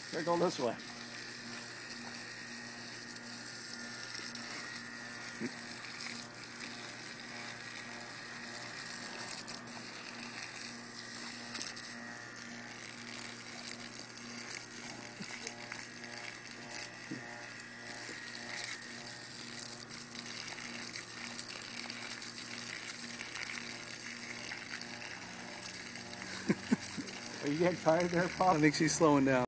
They're going this way. Are you getting tired there, Pop? I think she's slowing down.